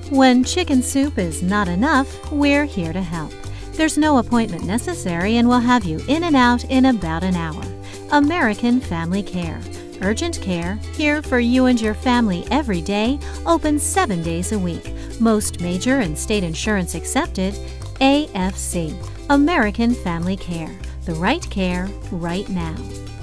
When chicken soup is not enough, we're here to help. There's no appointment necessary and we'll have you in and out in about an hour. American Family Care. Urgent care, here for you and your family every day, open 7 days a week. Most major and state insurance accepted. AFC. American Family Care. The right care, right now.